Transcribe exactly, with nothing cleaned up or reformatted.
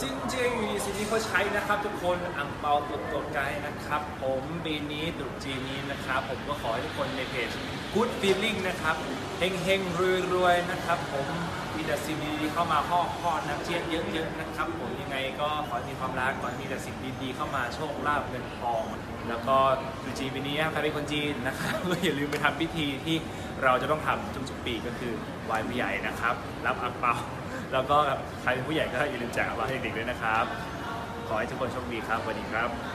ซินเจียอยู่ดีสินี้เขาใช้นะครับทุกคนอังเปาตัวตัวไกด์นะครับผมปีนี้ตรุษจีนนี้นะครับผมก็ขอให้ทุกคนในเพจ Good Feeling นะครับเฮงเฮงรวยรวยนะครับผมมีแต่สิ่งดีๆเข้ามาพ่อพ่อนักเจี๊ยบเยอะๆนะครับผมยังไงก็ขอให้มีความรักขอให้มีแต่สิ่งดีๆเข้ามาโชคลาภเงินทองแล้วก็ตรุษจีนปีนี้ใครเป็นคนจีนนะครับก็อย่าลืมไปทำพิธีที่เราจะต้องทำทุกๆปีก็คือไหว้ผู้ใหญ่นะครับรับอังเปาแล้วก็ใครเป็นผู้ใหญ่ก็อย่าลืมแจกอังเปาให้เด็กๆด้วยนะครับขอให้ทุกคนโชคดีครับสวัสดีครับ